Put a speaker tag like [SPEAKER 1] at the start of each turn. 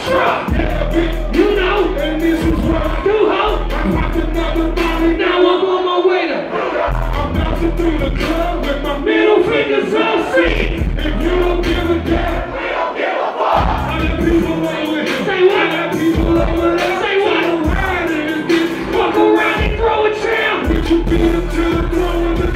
[SPEAKER 1] truck. You know, and this is what I do, ho. I popped another bottle, now I'm on my way to. I'm bouncing through the club with my middle fingers up. See, if you don't give a damn, we don't give a fuck. I got people over here. Say what? I got people over there. Say what? Walk around and throw a jam. Would you beat him to the throne?